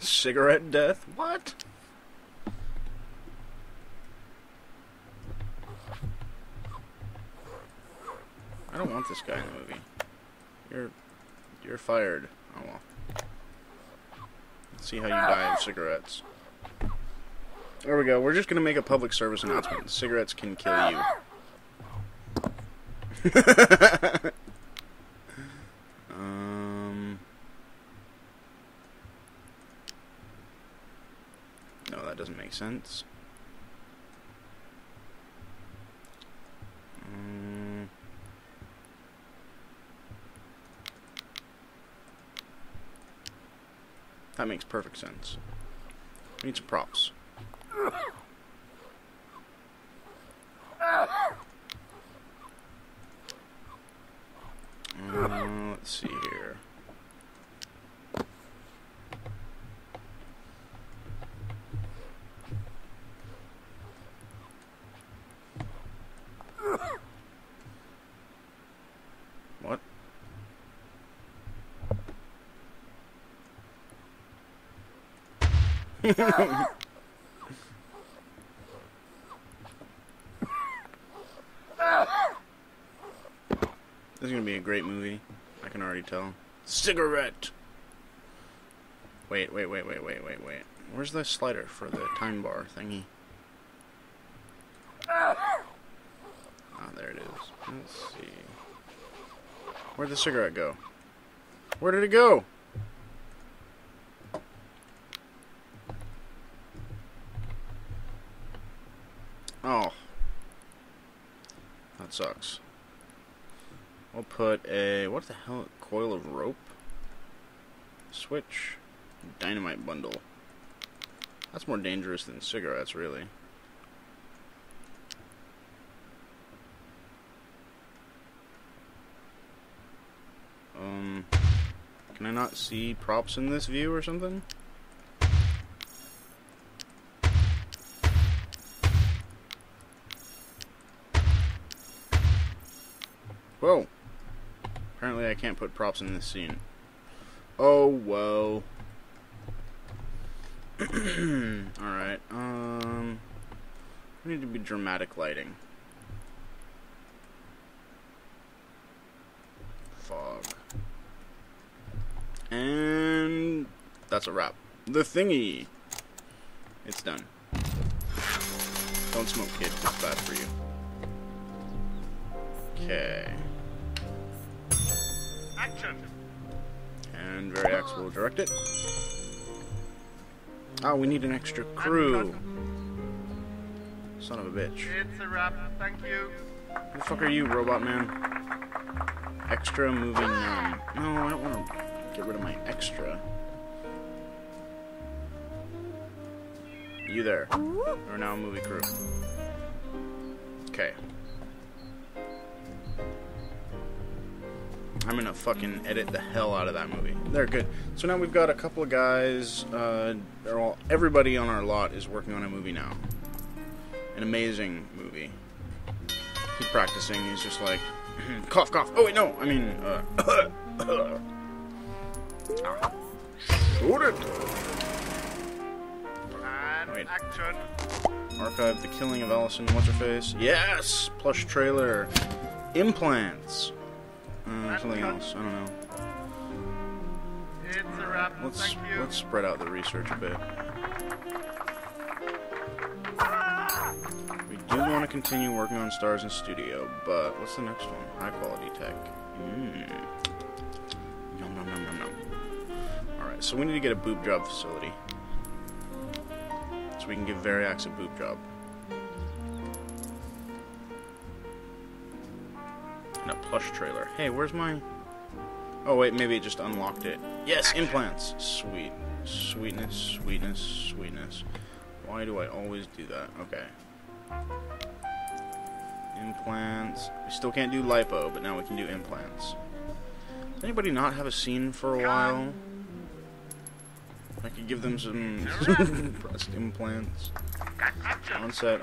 Cigarette death? What? I don't want this guy in the movie. You're fired. Oh well. Let's see how you die of cigarettes. There we go. We're just gonna make a public service announcement. Cigarettes can kill you. No, that doesn't make sense. That makes perfect sense. We need some props. Let's see here. What? This is gonna be a great movie. I can already tell. Cigarette! Wait. Where's the slider for the time bar thingy? Ah, there it is. Let's see. Where'd the cigarette go? Where did it go? Oh. That sucks. We'll put a... what the hell? Coil of rope? Switch. Dynamite bundle. That's more dangerous than cigarettes, really. Can I not see props in this view or something? Whoa. Apparently I can't put props in this scene. Oh, whoa. Alright, we need to be dramatic lighting. Fog. And that's a wrap. The thingy. It's done. Don't smoke, kids. It's bad for you. Okay. Action. And Variax will direct it. Oh, we need an extra crew. Son of a bitch. It's a wrap. Thank you. Who the fuck are you, robot man? Extra moving none. No, I don't want to get rid of my extra. You there. You're now a movie crew. Okay. I'm gonna fucking edit the hell out of that movie. They're good. So now we've got a couple of guys, everybody on our lot is working on a movie now. An amazing movie. He's practicing, he's just like, cough, cough. Oh wait, no, I mean, shoot it! And Wait. action. Archive the killing of Allison, what's-her-face? Yes! Plush trailer. Implants. Something else. I don't know. It's a wrap. Let's Thank you. spread out the research a bit. We do want to continue working on stars in studio, but what's the next one? High quality tech. Nom nom nom nom nom. Alright, so we need to get a boob job facility. So we can give Variax a boob job. And a plush trailer. Hey, where's my... oh, wait, maybe it just unlocked it. Yes, implants! Sweet. Sweetness, sweetness, sweetness. Why do I always do that? Okay. Implants. We still can't do lipo, but now we can do implants. Does anybody not have a scene for a while? I could give them some breast implants. Onset.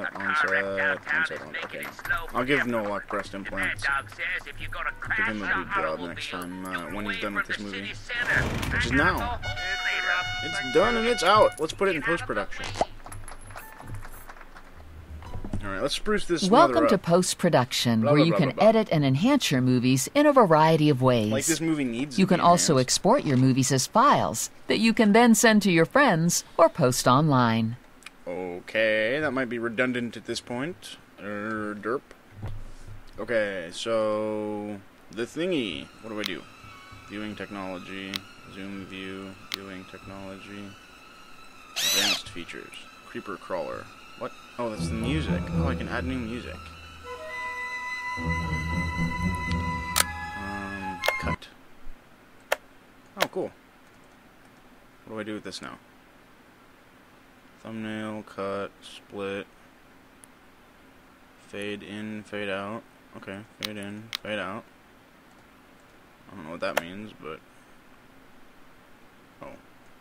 Okay. I'll give Nolak breast implants. I'll give him a boob job next time when he's done with this movie. Which is now. It's a wrap. It's done and it's out. Let's put it in post-production. Alright, let's spruce this Welcome up. to post-production, Blah, where blah, you blah, can blah, blah. edit and enhance your movies in a variety of ways. Like this movie needs You to can be also enhanced. export your movies as files that you can then send to your friends or post online. Okay, that might be redundant at this point. Derp. Okay, so the thingy. What do I do? Viewing technology, zoom view, viewing technology, advanced features, creeper crawler. What? Oh, that's the music. Oh, I can add new music. Cut. Oh, cool. What do I do with this now? Thumbnail, cut, split, fade in, fade out. Okay, fade in, fade out. I don't know what that means, but... Oh.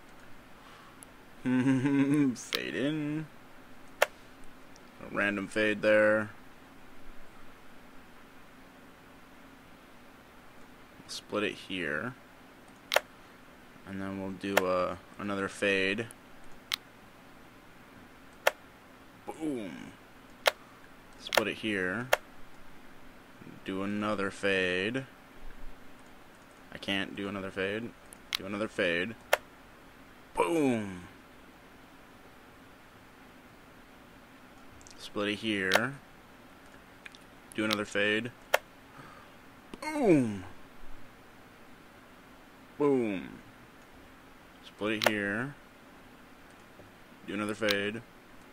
Fade in. A random fade there. Split it here. And then we'll do another fade. Boom. Split it here. Do another fade. I can't do another fade. Do another fade. Boom. Split it here. Do another fade. Boom. Boom. Split it here. Do another fade.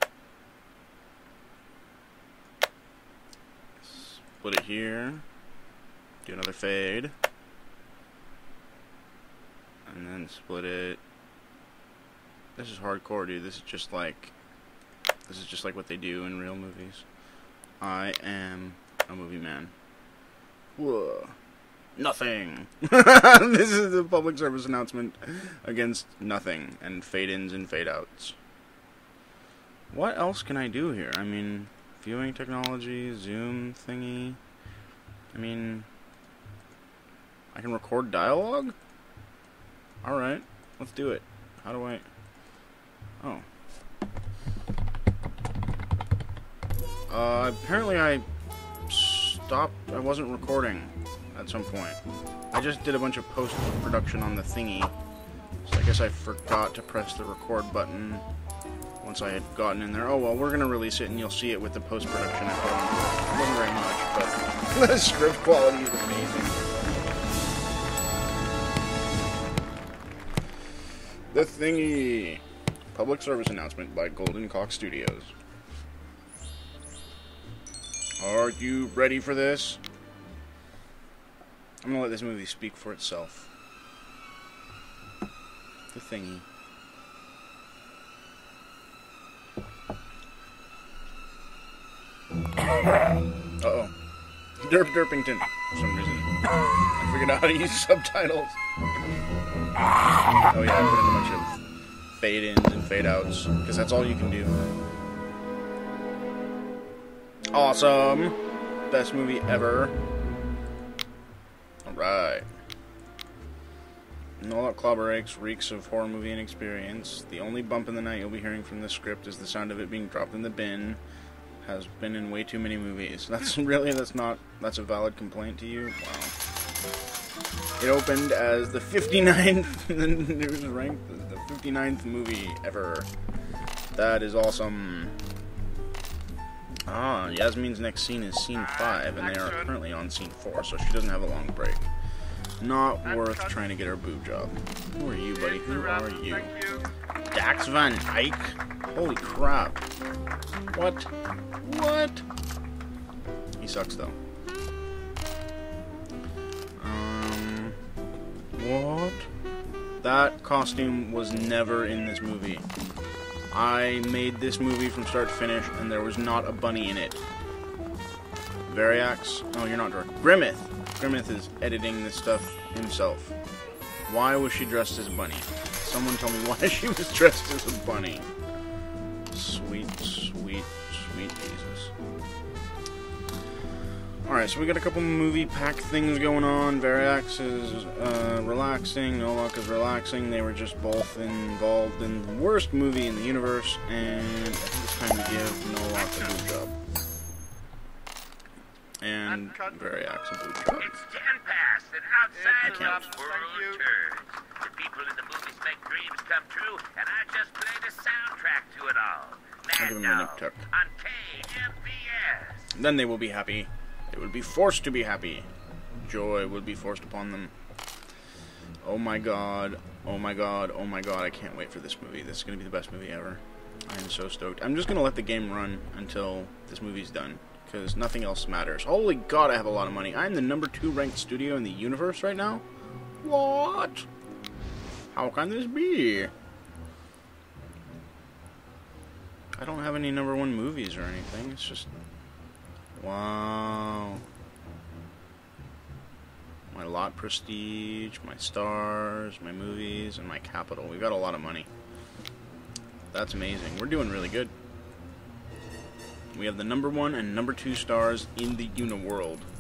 Split it here. Do another fade. And then split it. This is hardcore, dude. This is just like what they do in real movies. I am a movie man. Whoa. Nothing. This is a public service announcement against nothing and fade-ins and fade-outs. What else can I do here? I mean, viewing technology, zoom thingy. I mean, I can record dialogue? Alright, let's do it. How do I... Oh. Apparently I stopped... I wasn't recording at some point. I just did a bunch of post-production on the thingy. So I guess I forgot to press the record button once I had gotten in there. Oh well, we're gonna release it and you'll see it with the post-production I put on. It wasn't very much, but the script quality is amazing. The Thingy. Public service announcement by Golden Cock Studios. Are you ready for this? I'm gonna let this movie speak for itself. The Thingy. Uh-oh. Derpington, for some reason. I figured out how to use subtitles. Oh yeah, I put in a bunch of fade-ins and fade-outs, because that's all you can do. Awesome! Best movie ever. Alright. No Luck Clobber reeks of horror movie inexperience. The only bump in the night you'll be hearing from this script is the sound of it being dropped in the bin. Has been in way too many movies. That's a valid complaint to you? Wow. It opened as the 59th, and it was ranked as the 59th movie ever. That is awesome. Ah, Yasmin's next scene is scene 5, and they are currently on scene 4, so she doesn't have a long break. Not worth trying to get her boob job. Who are you, buddy? Who are you? Dax Van Eyck? Holy crap. What? What? He sucks, though. What? That costume was never in this movie. I made this movie from start to finish, and there was not a bunny in it. Variax? Oh, you're not directing. Grimmith! Grimmith is editing this stuff himself. Why was she dressed as a bunny? Someone tell me why she was dressed as a bunny. Sweet, sweet, sweet Jesus. Alright, so we got a couple movie pack things going on. Variax is relaxing, Nolak is relaxing. They were just both involved in the worst movie in the universe, and I think it's time to give Nolak a blue job. And Variax a blue job. It's 10 past and outside It's a wrap. the world turns. The people in the movies make dreams come true, and I just play the soundtrack to it all. I'll give him a Mad nip Dog tuck. on KMBS. Then they will be happy. They will be forced to be happy. Joy will be forced upon them. Oh my god. Oh my god. Oh my god. I can't wait for this movie. This is going to be the best movie ever. I am so stoked. I'm just going to let the game run until this movie's done, because nothing else matters. Holy god, I have a lot of money. I'm the number 2 ranked studio in the universe right now? What? How can this be? I don't have any number 1 movies or anything. It's just... wow. My lot prestige, my stars, my movies, and my capital. We've got a lot of money. That's amazing. We're doing really good. We have the number 1 and number 2 stars in the uniworld.